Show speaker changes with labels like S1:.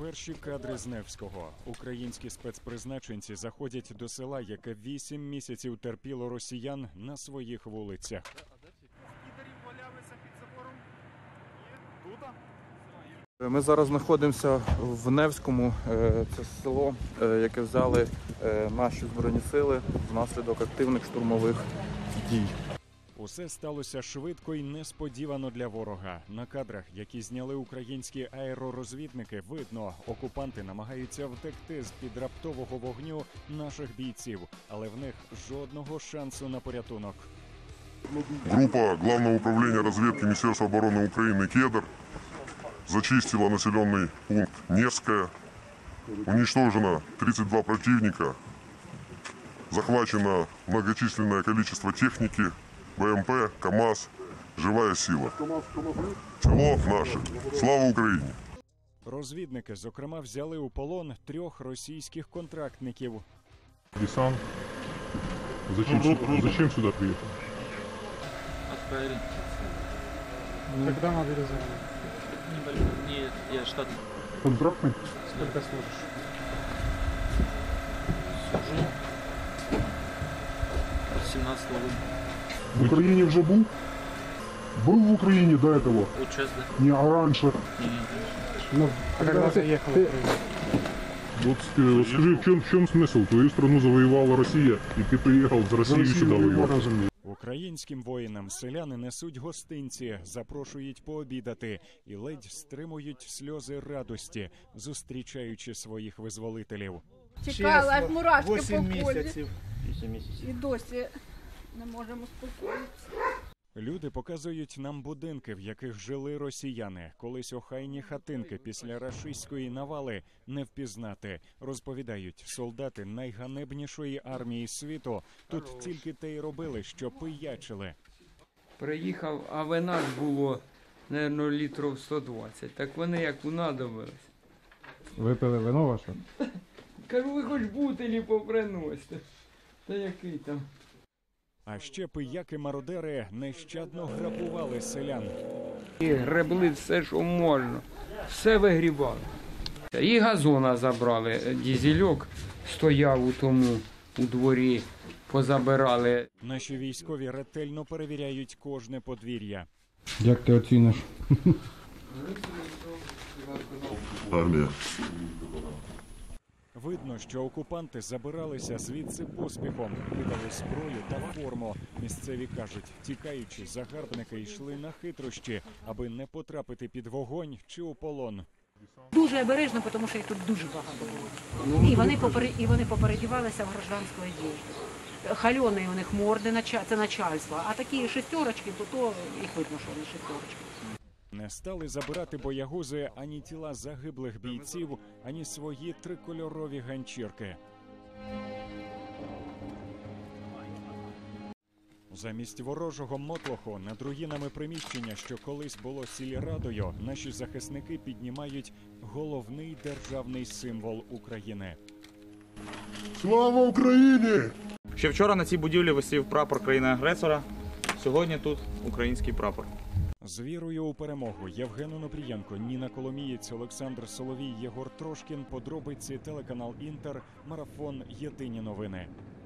S1: Перші кадри з Невського. Українські спецпризначенці заходять до села, яке 8 місяців терпіло росіян на своїх вулицях.
S2: Ми зараз знаходимося в Невському. Це село, яке взяли наші Збройні сили внаслідок активних штурмових дій.
S1: Усе сталося швидко і несподівано для ворога. На кадрах, які зняли українські аеророзвідники, видно, окупанти намагаються втекти з-під раптового вогню наших бійців, але в них жодного шансу на порятунок.
S3: Группа Главного управления разведки Министерства обороны Украины «Кедр» зачистила населенный пункт Невское. Уничтожено 32 противника. Захвачено многочисленное количество техники, БМП, КАМАЗ, живая сила. Село наше. Слава Україні!
S1: Розвідники, зокрема, взяли у полон 3 російських контрактників.
S4: Десант. Зачем сюда приехал?
S5: Отправили.
S6: Когда мобилизовали?
S5: Нет, я штатный.
S4: Контрактный?
S6: Сколько служишь?
S5: Служу. 17 года.
S4: В Украине уже был? Был в Украине до этого?
S5: Вот сейчас, да?
S4: Не, а раньше?
S6: Ну, когда ты ехал в Украину?
S4: Вот скажи, в чем смысл? Твою страну завоевала Россия, и ты приехал из России сюда воевать.
S1: Українським воїнам селяни несуть гостинці, запрошують пообідати і ледь стримують сльози радості, зустрічаючи своїх визволителів.
S7: Чекала, аж мурашки по
S6: 8
S7: кожі.
S6: місяців.
S7: І досі не можемо успокоїтися.
S1: Люди показують нам будинки, в яких жили росіяни. Колись охайні хатинки після рашистської навали не впізнати. Розповідають, солдати найганебнішої армії світу тут тільки те й робили, що пиячили.
S8: Приїхав, а вина ж було, мабуть, літрів 120. Так вони як унадобились.
S6: Випили вино ваше?
S8: Кажу, ви хоч бутилі поприносите. Та який там?
S1: А ще пияки-мародери нещадно грабували селян.
S8: І гребли все, що можна. Все вигрібали. І газона забрали. Дізельок стояв у тому, у дворі, позабирали.
S1: Наші військові ретельно перевіряють кожне подвір'я.
S6: Як ти оціниш?
S3: Армія.
S1: Видно, що окупанти забиралися звідси поспіхом, кидали зброю та форму. Місцеві кажуть, тікаючи, загарбники йшли на хитрощі, аби не потрапити під вогонь чи у полон.
S9: Дуже обережно, тому що їх тут дуже багато було. І вони попередівалися в гражданську одежду. Хальони у них морди, це начальство, а такі шестерочки, то їх видно, що вони шестерочки.
S1: Не стали забирати боягузи ані тіла загиблих бійців, ані свої трикольорові ганчірки. Замість ворожого мотлоху над руїнами приміщення, що колись було сільрадою, наші захисники піднімають головний державний символ України.
S3: Слава Україні!
S2: Ще вчора на цій будівлі висів прапор країни-агресора, сьогодні тут український прапор.
S1: З вірою у перемогу Євген Онопрієнко, Ніна Коломієць, Олександр Соловій, Єгор Трошкін. Подробиці телеканал Інтер. Марафон. Єдині новини.